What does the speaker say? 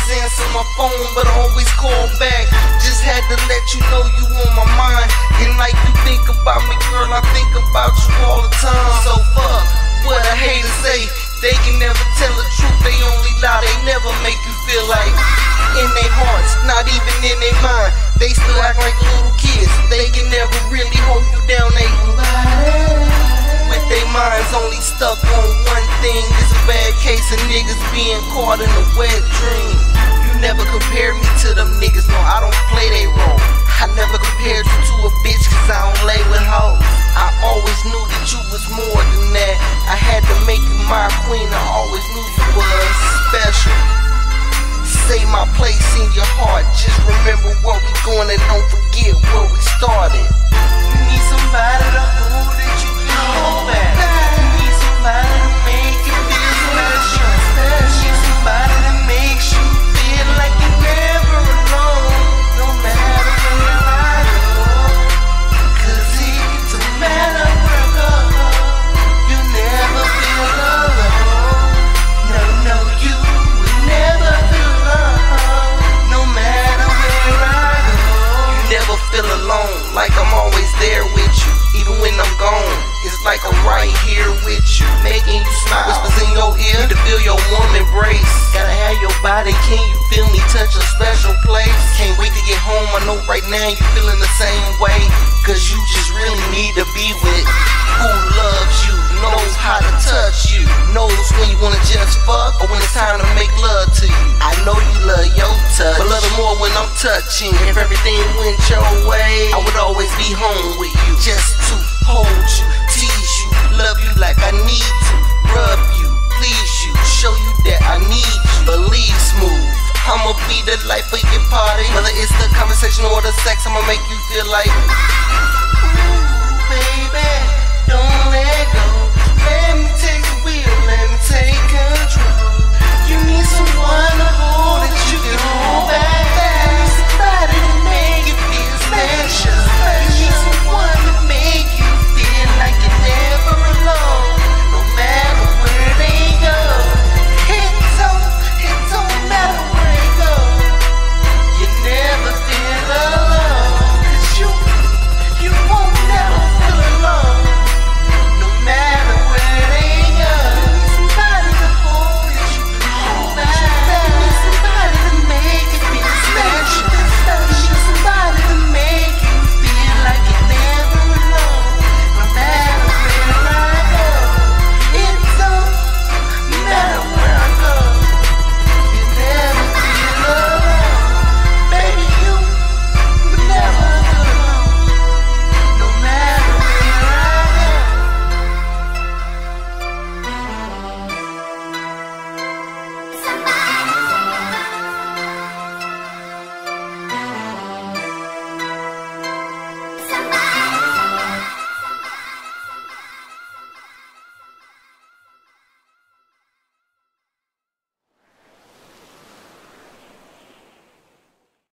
answer my phone, but I always call back. Just had to let you know you on my mind. And like you think about me, girl, I think about you all the time. So fuck what I hate to say. They can never tell the truth, they only lie. They never make you feel like in their hearts, not even in their mind. They still act like little kids. They can never really hold you down. They with their minds only stuck on one thing. It's a bad case of niggas being caught in a wet dream. You never compare me to them niggas, no, I don't play they role. I never compared you to a bitch, cause I don't lay with hoes. I always knew that you was more than that. I had to make you my queen, I always knew you was special. Say my place in your heart, just remember where we going and don't forget where we started. You need somebody to hold that you can hold back. You need somebody to make you feel special. You need somebody that makes you feel like you're never alone, no matter where I go. Cause it don't matter where I go, you never feel alone. No, no, you will never feel alone, no matter where I go. You never feel alone, like I'm always there with you. Even when I'm gone, it's like I'm right here with you, making you smile. Whispers in your ear, need to feel your warm embrace. Gotta have your body, can you feel me touch a special place? Can't wait to get home, I know right now you feeling the same way. Cause you just really need to be with who loves you, knows how to touch you, knows when you wanna just fuck or when it's time to make love to you. I know you love your touch, but love it more when I'm touching. If everything went your way, I would always be home with you, just to hold you, tease you, love you like I need to, rub you, please you, show you that I need you. Believe smooth, I'ma be the life of your party. Whether it's the conversation or the sex, I'ma make you feel like, ooh, baby, don't let go. Let me take the wheel, let me take control. You need someone